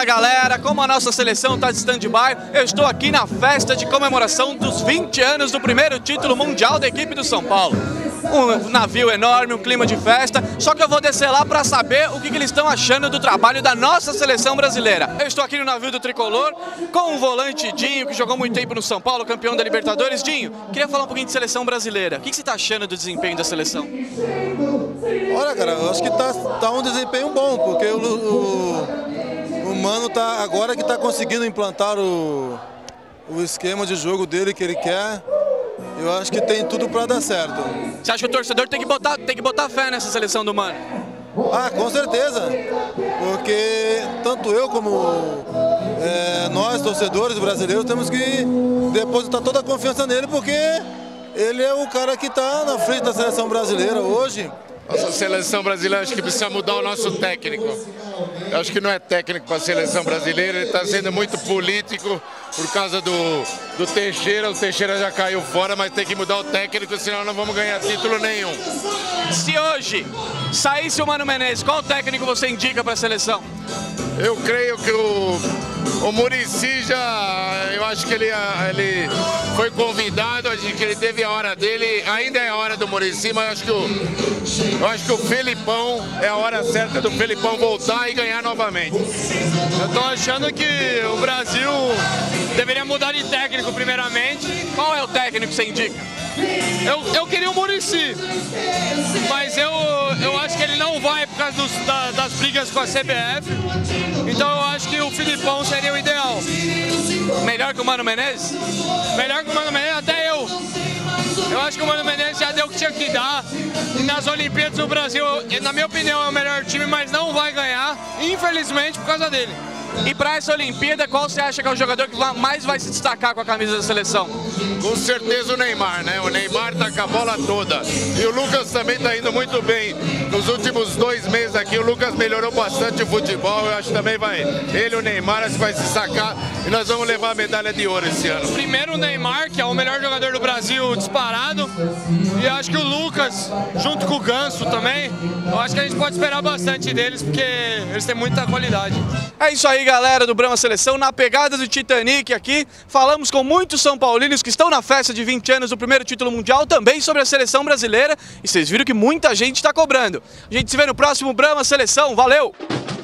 galera, como a nossa seleção está de stand-by, eu estou aqui na festa de comemoração dos 20 anos do primeiro título mundial da equipe do São Paulo. Um navio enorme, um clima de festa, só que eu vou descer lá para saber o que eles estão achando do trabalho da nossa seleção brasileira. Eu estou aqui no navio do Tricolor com o volante Dinho, que jogou muito tempo no São Paulo, campeão da Libertadores. Dinho, queria falar um pouquinho de seleção brasileira. O que você está achando do desempenho da seleção? Olha, cara, eu acho que tá um desempenho bom, porque o Mano tá agora que está conseguindo implantar o esquema de jogo dele que ele quer. Eu acho que tem tudo para dar certo. Você acha que o torcedor tem que botar fé nessa seleção do Mano? Ah, com certeza. Porque tanto eu como nós, torcedores brasileiros, temos que depositar toda a confiança nele, porque ele é o cara que está na frente da seleção brasileira hoje. Nossa seleção brasileira, acho que precisa mudar o nosso técnico. Eu acho que não é técnico para a seleção brasileira, ele está sendo muito político por causa do Teixeira. O Teixeira já caiu fora, mas tem que mudar o técnico, senão não vamos ganhar título nenhum. Se hoje saísse o Mano Menezes, qual técnico você indica para a seleção? Eu creio que o Muricy eu acho que ele foi convidado, acho que ele teve a hora dele, ainda é a hora do Muricy, mas eu acho que o Felipão é a hora certa do Felipão voltar e ganhar novamente. Eu tô achando que o Brasil deveria mudar de técnico primeiramente. Qual é o técnico que você indica? Eu queria o Muricy, mas eu acho que ele não vai por causa das brigas com a CBF. Então eu acho que o Filipão seria o ideal. Melhor que o Mano Menezes? Melhor que o Mano Menezes, até eu. Eu acho que o Mano Menezes já deu o que tinha que dar. E nas Olimpíadas do Brasil, na minha opinião, é o melhor time, mas não vai ganhar, infelizmente, por causa dele. E para essa Olimpíada, qual você acha que é o jogador que mais vai se destacar com a camisa da seleção? Com certeza o Neymar, né? O Neymar tá com a bola toda. E o Lucas também tá indo muito bem. Nos últimos 2 meses aqui, o Lucas melhorou bastante o futebol. Eu acho que também ele e o Neymar acho que vai se destacar e nós vamos levar a medalha de ouro esse ano. Primeiro o Neymar, que é o melhor jogador do Brasil disparado. E acho que o Lucas, junto com o Ganso também, eu acho que a gente pode esperar bastante deles, porque eles têm muita qualidade. É isso aí, galera do Brahma Seleção, na pegada do Titanic aqui, falamos com muitos São Paulinos que estão na festa de 20 anos do primeiro título mundial, também sobre a seleção brasileira, e vocês viram que muita gente está cobrando. A gente se vê no próximo Brahma Seleção, valeu!